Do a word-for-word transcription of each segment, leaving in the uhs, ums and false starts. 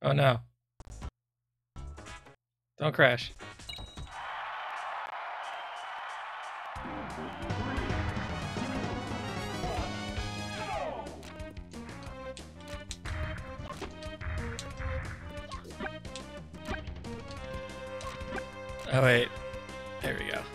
Oh no. Don't crash. Oh wait. There we go.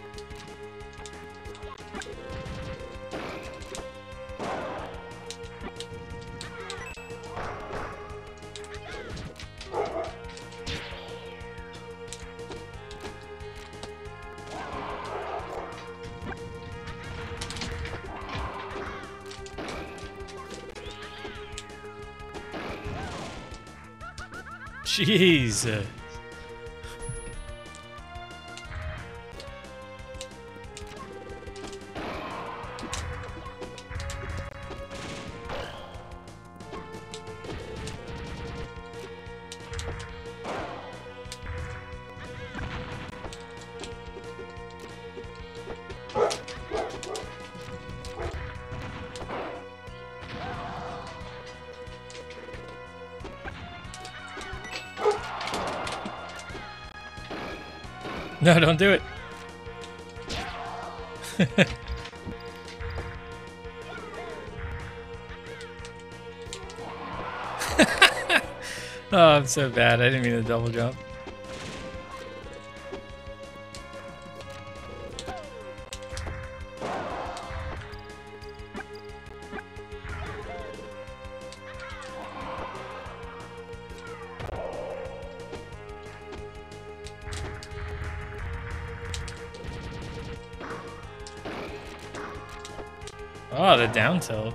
Jeez. No, don't do it. Oh, I'm so bad. I didn't mean to double jump. Oh, the down tilt.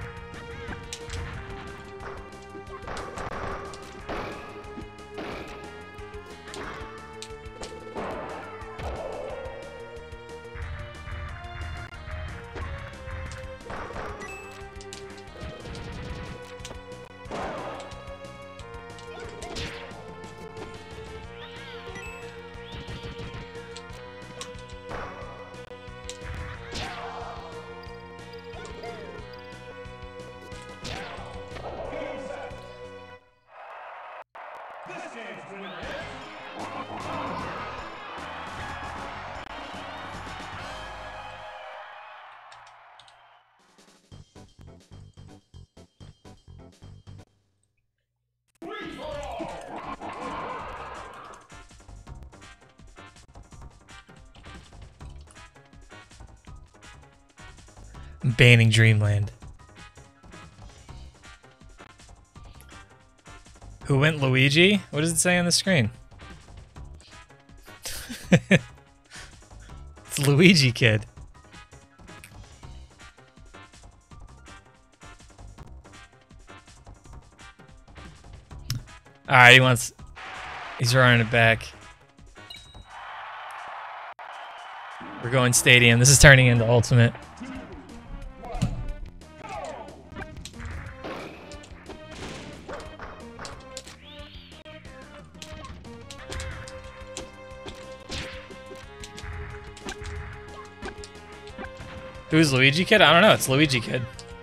I'm banning Dreamland. Who went Luigi? What does it say on the screen? It's Luigi Kid. Alright, he wants... He's running it back. We're going Stadium. This is turning into Ultimate. Who's Luigi Kid? I don't know. It's Luigi Kid.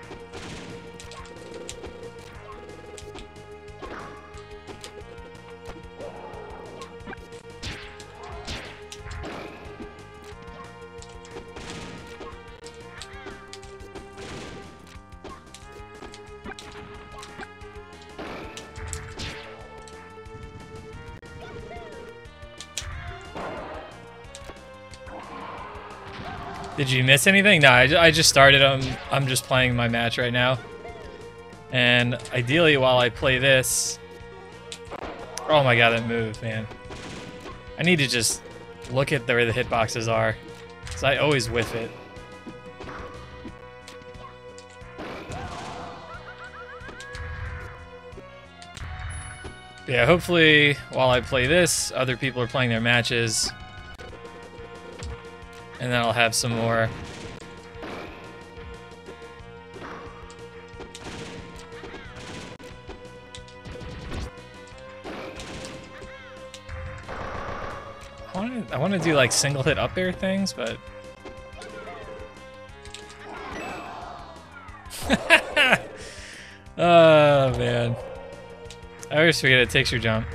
Did you miss anything? No, I, I just started. I'm, I'm just playing my match right now. And ideally, while I play this... Oh my god, that move, man. I need to just look at where the hitboxes are. Because I always whiff it. Yeah, hopefully, while I play this, other people are playing their matches. And then I'll have some more. I want to I want to do like single hit up air things, but oh man. I always forget it takes your jump.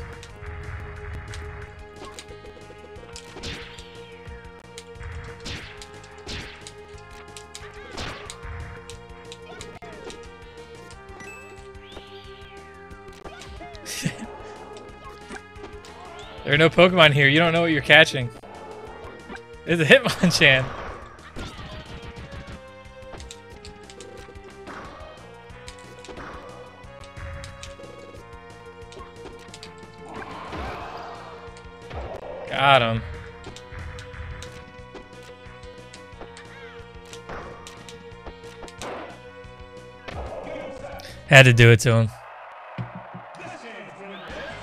There are no Pokemon here. You don't know what you're catching. It's a Hitmonchan. Got him. Had to do it to him.